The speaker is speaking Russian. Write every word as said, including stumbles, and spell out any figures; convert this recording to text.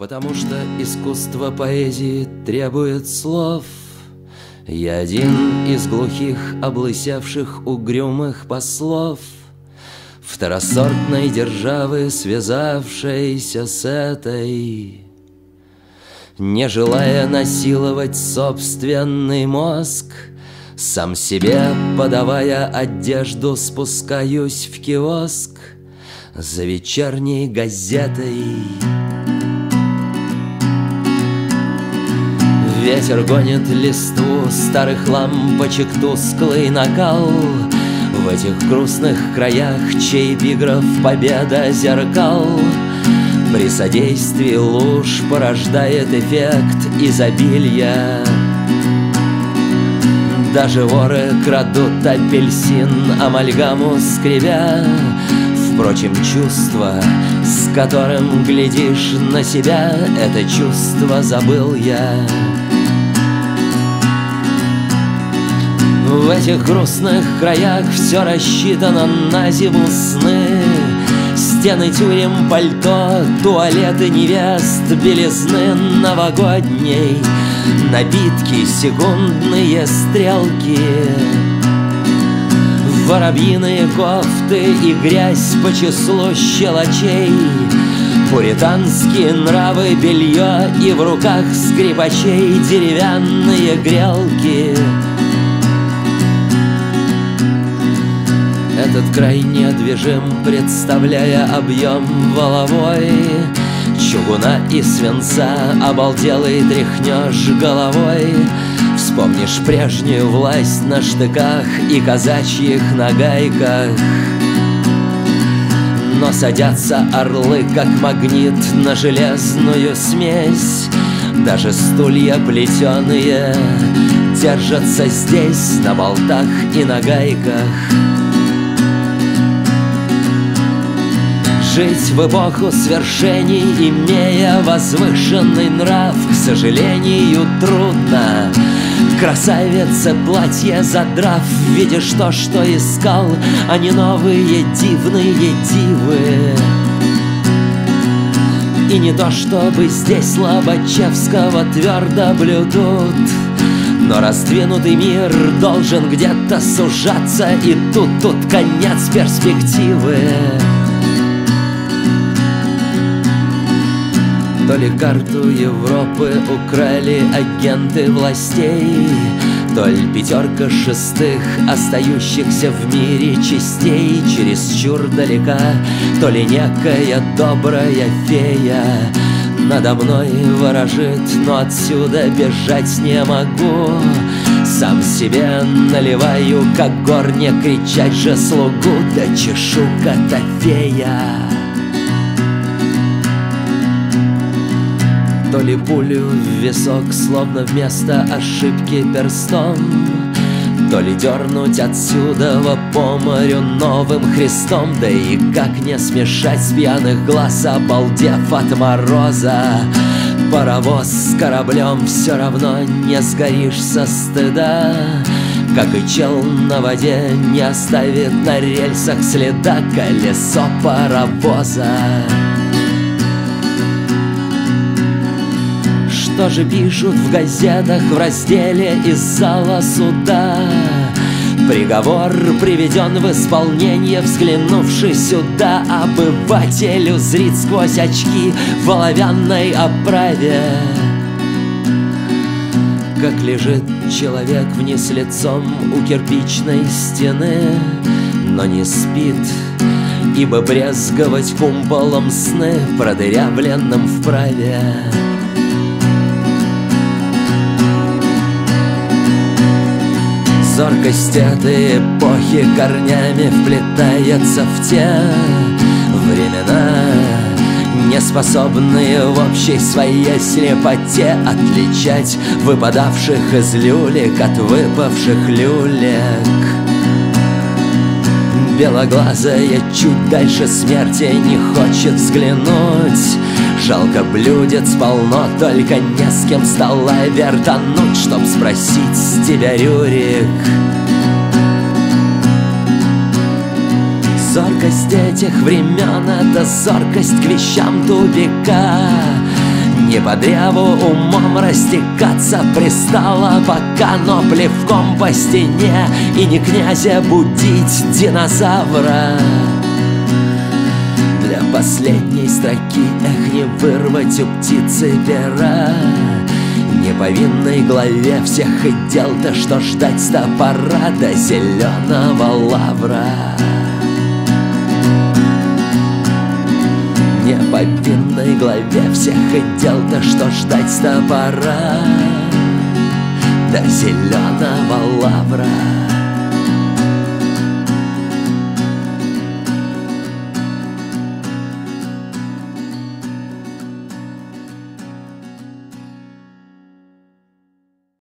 Потому что искусство поэзии требует слов. Я один из глухих, облысевших, угрюмых послов второсортной державы, связавшейся с этой, не желая насиловать собственный мозг. Сам себе, подавая одежду, спускаюсь в киоск за вечерней газетой. Ветер гонит листву старых лампочек, тусклый накал в этих грустных краях, чей эпиграф победа зеркал при содействии луж порождает эффект изобилия. Даже воры крадут апельсин, амальгаму скребя. Впрочем, чувство, с которым глядишь на себя, это чувство забыл я. В этих грустных краях все рассчитано на зиму сны. Стены тюрем, пальто, туалеты невест, белизны новогодней, напитки, секундные стрелки, воробьиные кофты и грязь по числу щелочей, пуританские нравы, белье и в руках скрипачей деревянные грелки. Этот край недвижим, представляя объем воловой чугуна и свинца, обалделый тряхнешь головой. Вспомнишь прежнюю власть на штыках и казачьих нагайках. Но садятся орлы, как магнит, на железную смесь. Даже стулья плетеные держатся здесь на болтах и на гайках. Жить в эпоху свершений, имея возвышенный нрав, к сожалению, трудно. Красавице платье задрав, видишь то, что искал, а не новые дивные дивы. И не то, чтобы здесь Лобачевского твердо блюдут, но раздвинутый мир должен где-то сужаться, и тут, тут конец перспективы. То ли карту Европы украли агенты властей, то ли пятерка шестых остающихся в мире частей чересчур далека, то ли некая добрая фея надо мной ворожит, но отсюда бежать не могу. Сам себе наливаю, как горне, кричать же слугу, да чешу Котофея. То ли пулю в висок, словно вместо ошибки перстом, то ли дернуть отсюда по морю новым Христом. Да и как не смешать с пьяных глаз, обалдев от мороза. Паровоз с кораблем все равно не сгоришь со стыда, как и чел на воде не оставит на рельсах следа колесо паровоза. Что же пишут в газетах в разделе из зала суда? Приговор приведен в исполнение, взглянувший сюда. Обыватель узрит сквозь очки в оловянной оправе, как лежит человек вниз лицом у кирпичной стены, но не спит, ибо брезговать кумполом сны, продырявленным вправе. Зоркость этой эпохи корнями вплетается в те времена, не способные в общей своей слепоте отличать выпадавших из люлек от выпавших люлек. Белоглазая чуть дальше смерти не хочет взглянуть. Жалко, блюдец полно, только не с кем стола вертануть, чтоб спросить с тебя, Рюрик. Зоркость этих времен — это зоркость к вещам тупика. по древу умом растекаться пристало, пока, но плевком по стене и не князя будить динозавра. Для последней строки, эх, не вырвать у птицы пера. Не по винной главе всех и дел-то, что ждать с топора до зеленого лавра. Не по винной главе всех и дел-то, что ждать с топора до зеленого лавра.